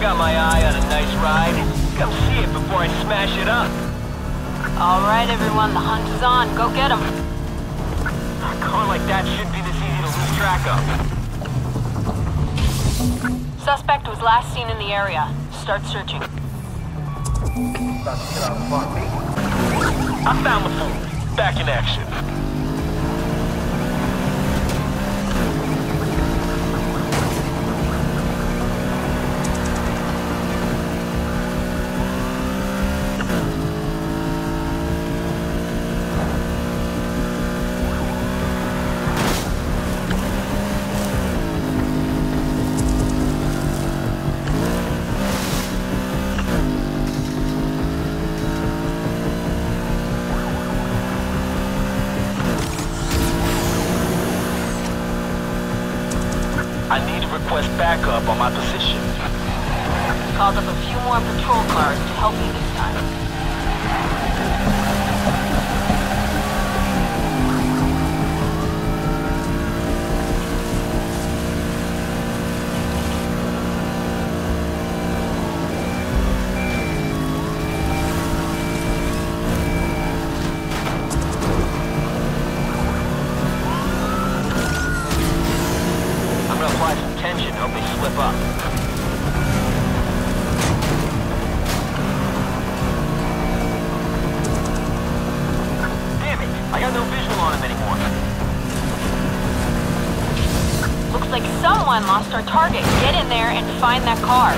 got my eye on a nice ride. Come see it before I smash it up. All right, everyone, the hunt is on. Go get him. A car like that shouldn't be this easy to lose track of. Suspect was last seen in the area. Start searching. I found the fool. Back in action. I need to request backup on my position. Called up a few more patrol cars to help you this time. Apply some tension, hope they slip up. Damn it, I got no visual on him anymore. Looks like someone lost our target. Get in there and find that car.